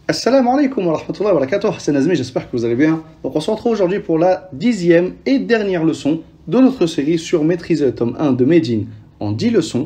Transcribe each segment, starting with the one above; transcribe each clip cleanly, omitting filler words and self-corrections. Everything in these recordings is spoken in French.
Assalamu alaikum wa rahmatullahi wa barakatuh, c'est Nazmi, j'espère que vous allez bien. Donc on se retrouve aujourd'hui pour la 10e et dernière leçon de notre série sur maîtriser le tome 1 de Medine en 10 leçons.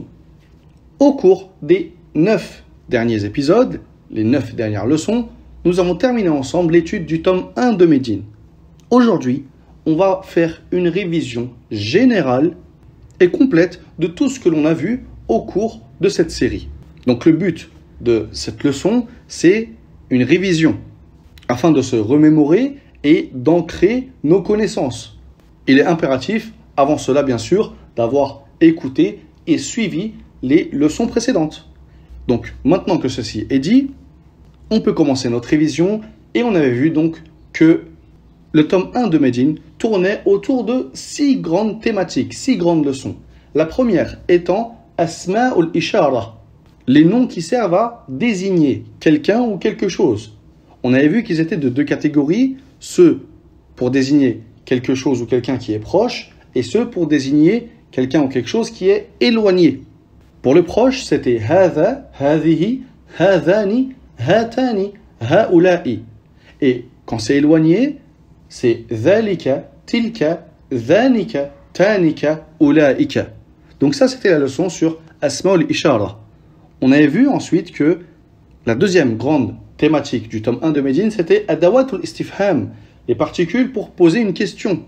Au cours des 9 derniers épisodes, les 9 dernières leçons, nous avons terminé ensemble l'étude du tome 1 de Medine. Aujourd'hui, on va faire une révision générale et complète de tout ce que l'on a vu au cours de cette série. Donc le but de cette leçon, c'est une révision, afin de se remémorer et d'ancrer nos connaissances. Il est impératif, avant cela bien sûr, d'avoir écouté et suivi les leçons précédentes. Donc maintenant que ceci est dit, on peut commencer notre révision et on avait vu donc que le tome 1 de Medine tournait autour de 6 grandes thématiques, 6 grandes leçons. La première étant Asma'ul Ishara, les noms qui servent à désigner quelqu'un ou quelque chose. On avait vu qu'ils étaient de 2 catégories, ceux pour désigner quelque chose ou quelqu'un qui est proche, et ceux pour désigner quelqu'un ou quelque chose qui est éloigné. Pour le proche, c'était hadha, hadhihi, hadhani, hatani, haula'i. Et quand c'est éloigné, c'est dhalika, tilka, dhanika, tanika, ulaika. Donc ça, c'était la leçon sur Asma'ul Ishara. On avait vu ensuite que la deuxième grande thématique du tome 1 de Medine, c'était Adawatul Istifham, les particules pour poser une question.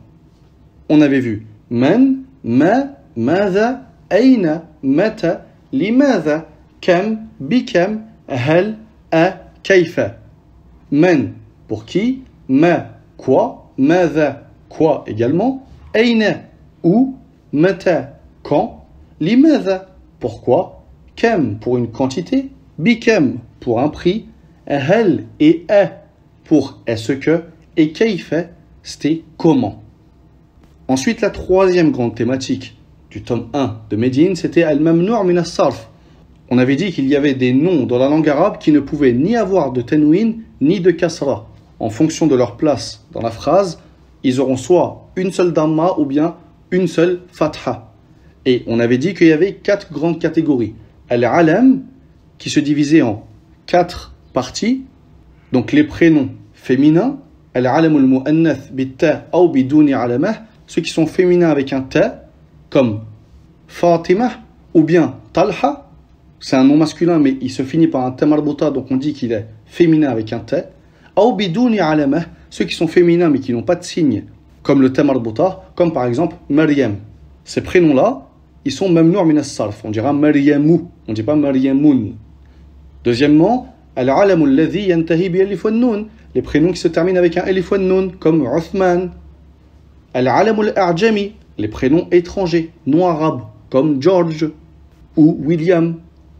On avait vu Man, Ma, Madha, Aina, Mata, Limadha, Kam, Bikam, Hal, A, Kaifa. Man, pour qui, Ma, quoi, Madha, quoi également, Aina, où, Mata, quand, Limadha, pourquoi, Kam pour une quantité, Bikam pour un prix, Hal et A pour est-ce que, et Kaifa, c'était comment. Ensuite, la troisième grande thématique du tome 1 de Medine, c'était Al-Mamnu' min as-Sarf. On avait dit qu'il y avait des noms dans la langue arabe qui ne pouvaient ni avoir de tanwin ni de kasra. En fonction de leur place dans la phrase, ils auront soit une seule damma ou bien une seule fatha. Et on avait dit qu'il y avait 4 grandes catégories. Al-Alam, qui se divisait en 4 parties, donc les prénoms féminins, Al-Alamul Mu'annath bit-ta ou bidouni alamah, ceux qui sont féminins avec un ta, comme Fatima, ou bien Talha, c'est un nom masculin mais il se finit par un ta marbuta, donc on dit qu'il est féminin avec un ta, ou bidouni alamah, ceux qui sont féminins mais qui n'ont pas de signe, comme le ta marbuta, comme par exemple Maryam. Ces prénoms-là, ils sont mamnu' min as-sarf. On dira Maryamu, on ne dit pas Maryamun. Deuxièmement, al-alamu alladhi yantahi bi alif wan-nun, les prénoms qui se terminent avec un alif wan-nun, comme Uthman. Al-alamu al-a'jami, les prénoms étrangers, non arabes, comme George ou William.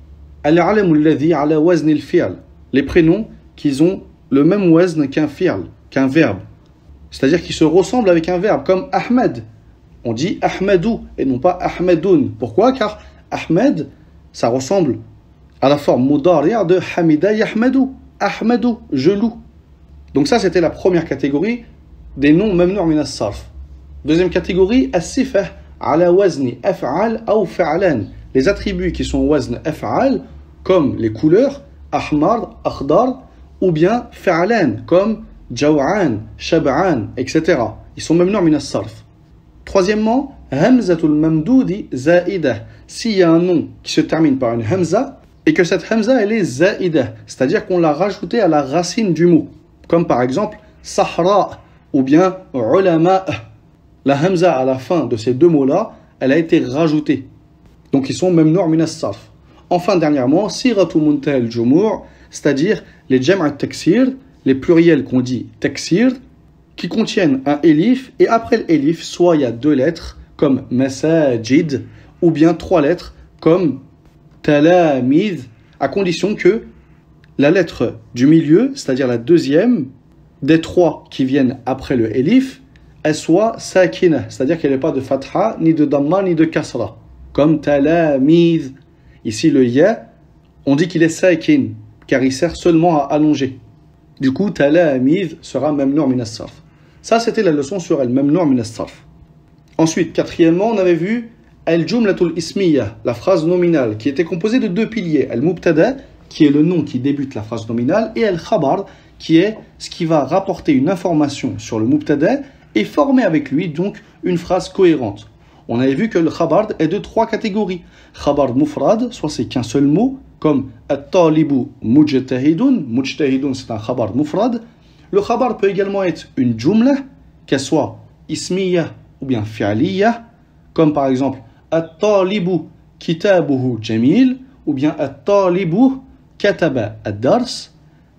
Al-alamu alladhi ala wazn al-fi'l, les prénoms qui ont le même wazn qu'un fi'l, qu'un verbe. C'est-à-dire qu'ils se ressemblent avec un verbe, comme Ahmed. On dit Ahmadou et non pas Ahmadoun. Pourquoi? Car Ahmed, ça ressemble à la forme mudari' de Hamida Yahmadou. Ahmadou, je loue. Donc ça, c'était la première catégorie des noms mamnu' min as-sarf. Deuxième catégorie, as-sifah ala wazni af'al ou fa'lan. Les attributs qui sont wazn af'al, comme les couleurs, ahmar, akhdar, ou bien fa'lan, comme jaw'an, shab'an, etc. Ils sont mamnu' min as-sarf. Troisièmement, Hamzatul Mamdoudi Za'idah. S'il y a un nom qui se termine par une Hamza et que cette Hamza elle est Za'idah, c'est-à-dire qu'on l'a rajouté à la racine du mot, comme par exemple Sahra ou bien Ulama. La Hamza à la fin de ces deux mots-là, elle a été rajoutée. Donc ils sont mamnu' min as-sarf. Enfin, dernièrement, Siratu Muntaha al-Jumur', c'est-à-dire les Jam' al-Taksir, les pluriels qu'on dit Taksir, qui contiennent un élif, et après l'élif, soit il y a 2 lettres, comme masajid, ou bien 3 lettres, comme talamid, à condition que la lettre du milieu, c'est-à-dire la deuxième, des 3 qui viennent après le élif, elle soit sakina, c'est-à-dire qu'elle n'ait pas de fatha, ni de damma, ni de kasra, comme talamid. Ici, le ya, on dit qu'il est sakin, car il sert seulement à allonger. Du coup, talamid sera mamnu' min as-sarf. Ça, c'était la leçon sur al-mamnu' min as-sarf. Ensuite, quatrièmement, on avait vu al-jumlatul ismiya, la phrase nominale, qui était composée de 2 piliers, al-mubtada qui est le nom qui débute la phrase nominale, et al-khabar, qui est ce qui va rapporter une information sur le mubtada et former avec lui donc une phrase cohérente. On avait vu que le khabar est de 3 catégories. Khabar mufrad, soit c'est qu'un seul mot, comme at-talibu mujtahidun. Mujtahidun, c'est un khabar mufrad. Le khabar peut également être une jumla, qu'elle soit ismiya ou bien fi'liya, comme par exemple at-talibu kitabuhu jamil, ou bien at-talibu kataba ad-dars.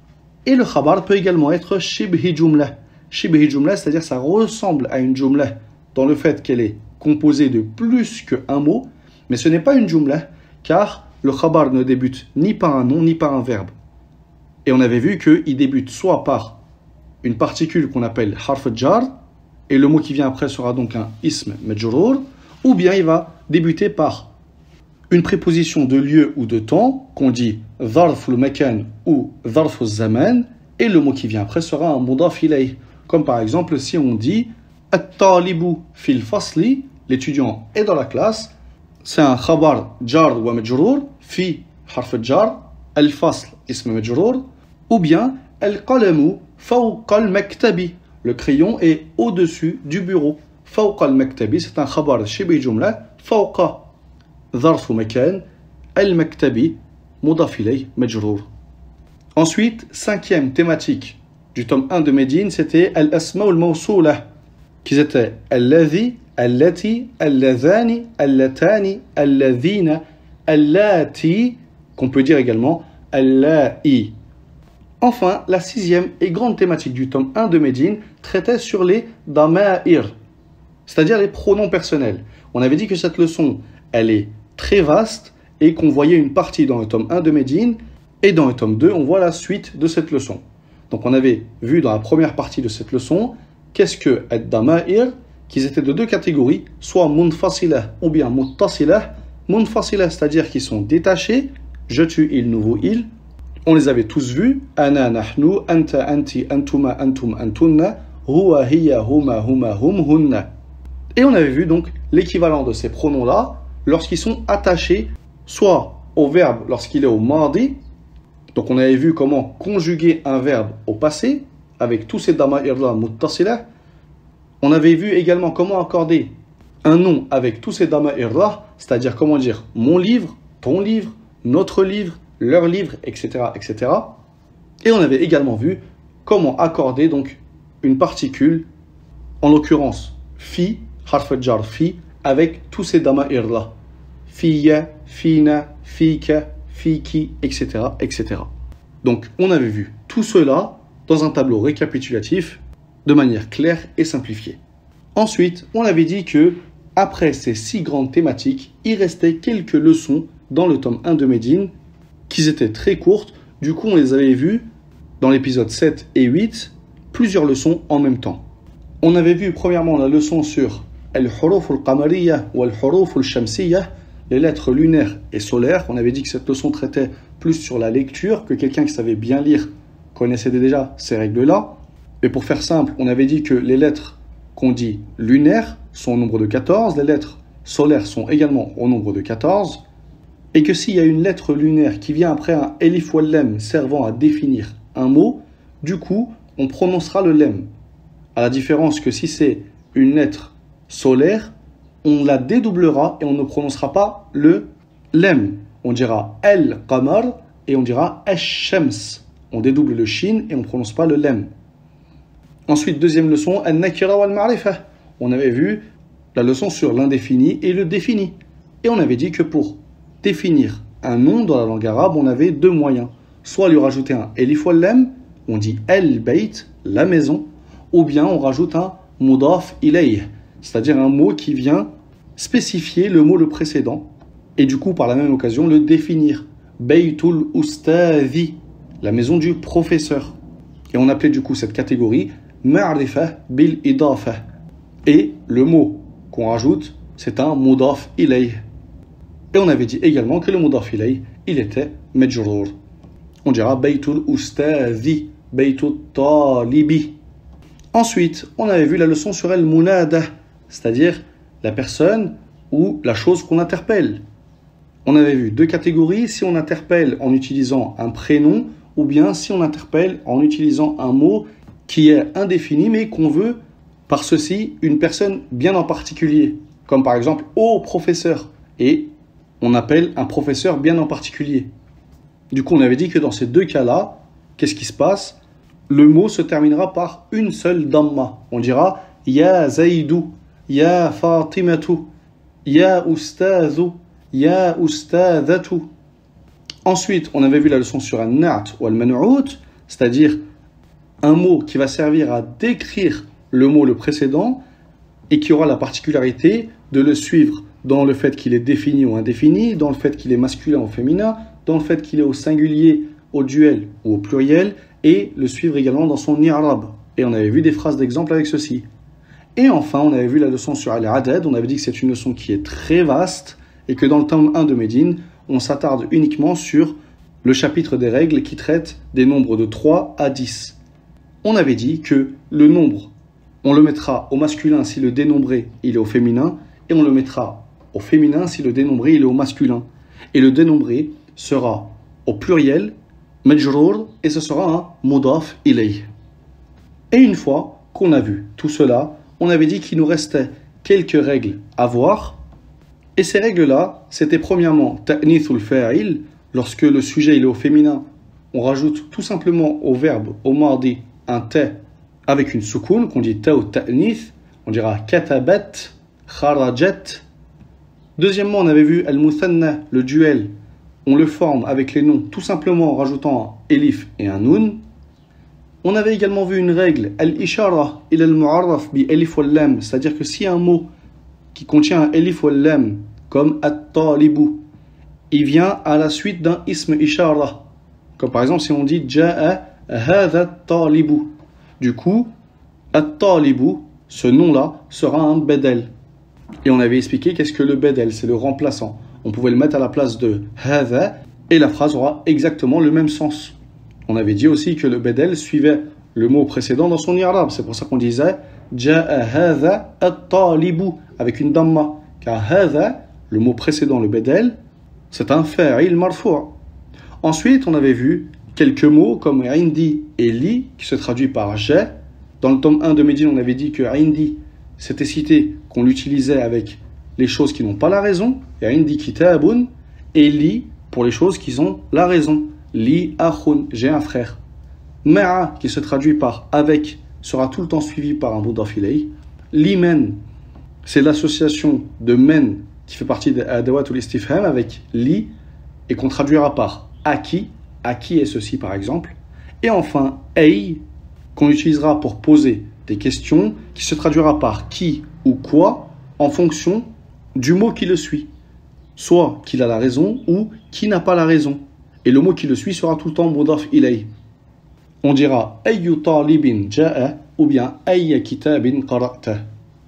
Et le khabar peut également être shibhi jumla. Shibhi jumla, c'est-à-dire ça ressemble à une jumla dans le fait qu'elle est composée de plus qu'un mot, mais ce n'est pas une jumla, car le khabar ne débute ni par un nom ni par un verbe. Et on avait vu qu'il débute soit par une particule qu'on appelle harf jar, et le mot qui vient après sera donc un ism majrour, ou bien il va débuter par une préposition de lieu ou de temps, qu'on dit dharf al-makan ou dharf al-zaman, et le mot qui vient après sera un mudaf ilayh. Comme par exemple si on dit at-talibu fil fasli, l'étudiant est dans la classe, c'est un khabar jar wa majrour, fi harf jar, al-fasl ism majrour, ou bien al-qalamu fawqa al-maktabi, le crayon est au-dessus du bureau. Fawqa al-maktabi, c'est un khabar shibhi jumla, fawqa ظرف مكان المكتبي مضاف إليه مجرور. Ensuite, 5e thématique du tome 1 de Médine, c'était al-asma al-mawsoula, qui étaient alladhi, allati, alladhani, allatani, alladhina, allati, qu'on peut dire également allahi. Enfin, la 6e et grande thématique du tome 1 de Médine traitait sur les dama'ir, c'est-à-dire les pronoms personnels. On avait dit que cette leçon, elle est très vaste et qu'on voyait une partie dans le tome 1 de Médine, et dans le tome 2, on voit la suite de cette leçon. Donc on avait vu dans la première partie de cette leçon qu'est-ce que ad-dama'ir, qu'ils étaient de 2 catégories, soit munfasilah ou bien muttasilah. Munfasilah, c'est-à-dire qu'ils sont détachés, je, tu, il, nous, vous, il. On les avait tous vus, ana, nahnu, anta, anti, antuma, antum, antunna, huwa, hiya, huma, huma, hum, hunna. Et on avait vu donc l'équivalent de ces pronoms-là lorsqu'ils sont attachés soit au verbe lorsqu'il est au mardi. Donc on avait vu comment conjuguer un verbe au passé avec tous ces dama'ir-là muttasilah. On avait vu également comment accorder un nom avec tous ces dama'ir-là, c'est-à-dire comment dire mon livre, ton livre, notre livre, leur livre, etc., etc. Et on avait également vu comment accorder donc une particule, en l'occurrence fi, harf jar fi, avec tous ces dama'ir-là. Fiya, fina, fika, fiki, etc., etc. Donc, on avait vu tout cela dans un tableau récapitulatif de manière claire et simplifiée. Ensuite, on avait dit que, après ces 6 grandes thématiques, il restait quelques leçons dans le tome 1 de Médine, qui étaient très courtes. Du coup, on les avait vues dans l'épisode 7 et 8, plusieurs leçons en même temps. On avait vu premièrement la leçon sur al-huruf al-qamariyya ou al-huruf al-shamsiyya, les lettres lunaires et solaires. On avait dit que cette leçon traitait plus sur la lecture, que quelqu'un qui savait bien lire connaissait déjà ces règles-là. Et pour faire simple, on avait dit que les lettres qu'on dit lunaires sont au nombre de 14, les lettres solaires sont également au nombre de 14, et que s'il y a une lettre lunaire qui vient après un elif ou lem servant à définir un mot, du coup, on prononcera le lem. À la différence que si c'est une lettre solaire, on la dédoublera et on ne prononcera pas le lem. On dira el-qamar et on dira esh-shams. On dédouble le shin et on ne prononce pas le lem. Ensuite, deuxième leçon, al-nakira wal-ma'rifa. On avait vu la leçon sur l'indéfini et le défini. Et on avait dit que pour définir un nom dans la langue arabe, on avait 2 moyens. Soit lui rajouter un elif wal lem, on dit el-bayt, la maison, ou bien on rajoute un mudaf ilayh, c'est-à-dire un mot qui vient spécifier le mot le précédent, et du coup par la même occasion le définir. Baytul ustadhi, la maison du professeur. Et on appelait du coup cette catégorie ma'rifa bil idafa. Et le mot qu'on rajoute, c'est un mudaf ilayh. Et on avait dit également que le mudaf ilayh, il était majrour. On dira baytul ustadhi, baytul talibi. Ensuite, on avait vu la leçon sur al-munada, c'est-à-dire la personne ou la chose qu'on interpelle. On avait vu deux catégories, si on interpelle en utilisant un prénom ou bien si on interpelle en utilisant un mot qui est indéfini mais qu'on veut par ceci une personne bien en particulier, comme par exemple « au professeur » et on appelle un professeur bien en particulier. Du coup, on avait dit que dans ces deux cas-là, qu'est-ce qui se passe? Le mot se terminera par une seule damma. On dira « Ya Zaïdou »,« Ya Fatimatu »,« Ya Ustazu »,« Ya Ustadhatu ». Ensuite, on avait vu la leçon sur un na'at ou al-man'out, c'est-à-dire un mot qui va servir à décrire le mot le précédent et qui aura la particularité de le suivre dans le fait qu'il est défini ou indéfini, dans le fait qu'il est masculin ou féminin, dans le fait qu'il est au singulier, au duel ou au pluriel, et le suivre également dans son i'rab. Et on avait vu des phrases d'exemple avec ceci. Et enfin, on avait vu la leçon sur al-adad, on avait dit que c'est une leçon qui est très vaste, et que dans le tome 1 de Médine, on s'attarde uniquement sur le chapitre des règles qui traite des nombres de 3 à 10. On avait dit que le nombre, on le mettra au masculin si le dénombré il est au féminin, et on le mettra au féminin si le dénombré il est au masculin. Et le dénombré sera au pluriel, majrour, et ce sera un mudaf ilayh. Et une fois qu'on a vu tout cela, on avait dit qu'il nous restait quelques règles à voir. Et ces règles-là, c'était premièrement ta'nithul fa'il, lorsque le sujet il est au féminin, on rajoute tout simplement au verbe, au mardi, un ta avec une soukoun, qu'on dit ta ou ta'nith, on dira katabat, kharajat. Deuxièmement, on avait vu al-muthanna, le duel, on le forme avec les noms tout simplement en rajoutant un elif et un nun. On avait également vu une règle, al-ishara ila al-mu'arraf bi elif wal lam, c'est-à-dire que si un mot qui contient un elif wal lam, comme at-talibu, il vient à la suite d'un ism ishara. Comme par exemple si on dit ja'a hadha at-talibu. Du coup, at-talibu, ce nom-là, sera un bedel. Et on avait expliqué qu'est-ce que le bedel, c'est le remplaçant. On pouvait le mettre à la place de hadha et la phrase aura exactement le même sens. On avait dit aussi que le bedel suivait le mot précédent dans son i'rab. C'est pour ça qu'on disait ja'a hadha at-talibu avec une damma. Car hadha, le mot précédent, le bedel, c'est un fa'il marfu'. Ensuite, on avait vu quelques mots comme indi et li qui se traduit par j'ai. Dans le tome 1 de Médine, on avait dit que indi, c'était cité qu'on l'utilisait avec les choses qui n'ont pas la raison, et indi kitabun, et li pour les choses qui ont la raison. Li akhun, j'ai un frère. Ma'a qui se traduit par avec sera tout le temps suivi par un mudaf ilayh. Li men, c'est l'association de men qui fait partie de adawat ou l'istifham avec li et qu'on traduira par à qui est ceci par exemple. Et enfin ay qu'on utilisera pour poser des questions qui se traduira par qui ou quoi en fonction du mot qui le suit. Soit qu'il a la raison ou qui n'a pas la raison. Et le mot qui le suit sera tout le temps mudaf ilayh. On dira ayyu talibin ja'a ou bien ayya kitabin qara'ta.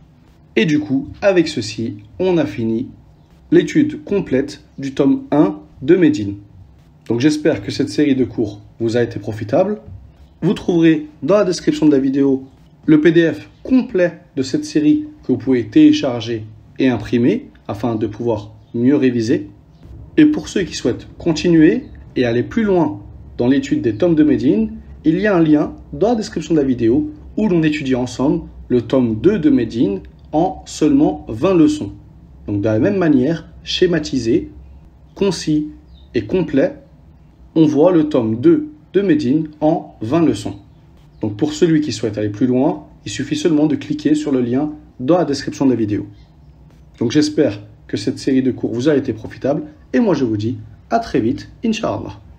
Et du coup, avec ceci, on a fini l'étude complète du tome 1 de Médine. Donc j'espère que cette série de cours vous a été profitable. Vous trouverez dans la description de la vidéo le PDF complet de cette série que vous pouvez télécharger et imprimer afin de pouvoir mieux réviser. Et pour ceux qui souhaitent continuer et aller plus loin dans l'étude des tomes de Médine, il y a un lien dans la description de la vidéo où l'on étudie ensemble le tome 2 de Médine en seulement 20 leçons. Donc de la même manière, schématisé, concis et complet, on voit le tome 2 de Médine en 20 leçons. Donc pour celui qui souhaite aller plus loin, il suffit seulement de cliquer sur le lien dans la description de la vidéo. Donc j'espère que cette série de cours vous a été profitable et moi je vous dis à très vite, Inch'Allah.